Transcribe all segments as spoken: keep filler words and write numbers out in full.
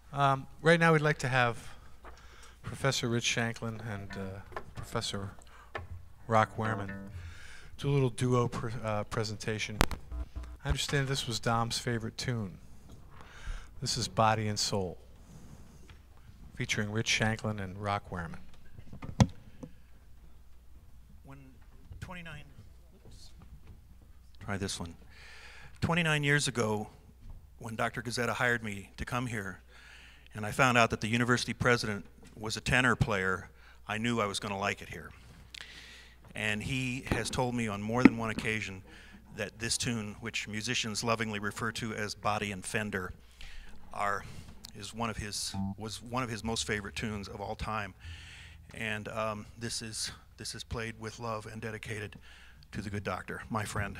Um, right now we'd like to have Professor Rich Shanklin and uh, Professor Rock Wehrmann do a little duo pr uh, presentation. I understand this was Dom's favorite tune. This is Body and Soul, featuring Rich Shanklin and Rock Wehrmann. When twenty-nine, oops, try this one. twenty-nine years ago, when Doctor Guzzetta hired me to come here, and I found out that the university president was a tenor player, I knew I was going to like it here. And he has told me on more than one occasion that this tune, which musicians lovingly refer to as Body and Fender, are is one of his was one of his most favorite tunes of all time. And um, this is this is played with love and dedicated to the good doctor, my friend.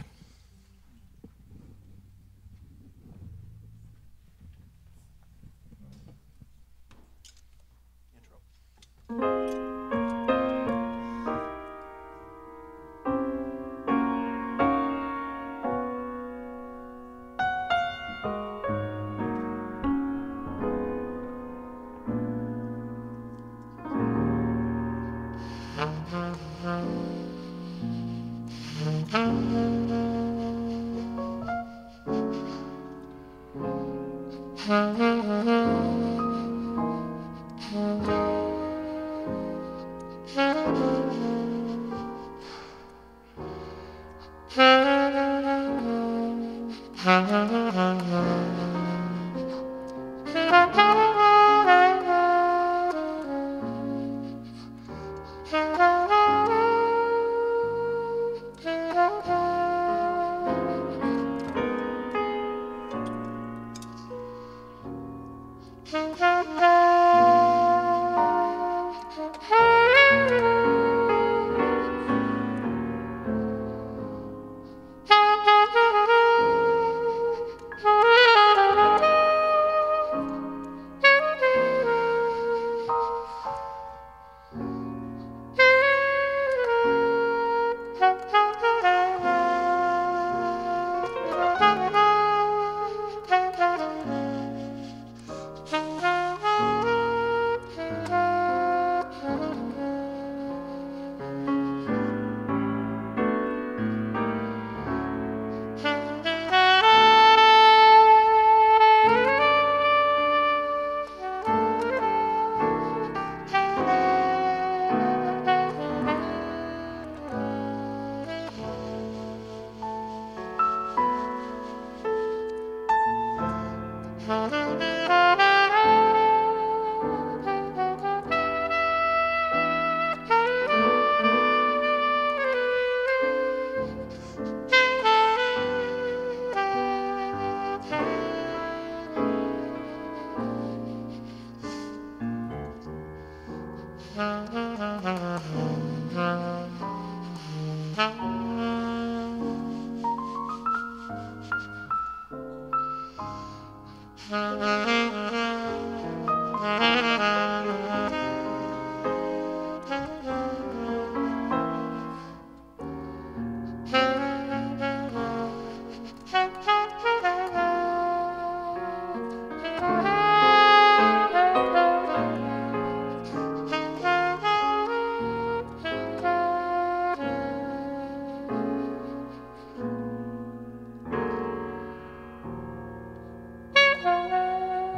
Thank you.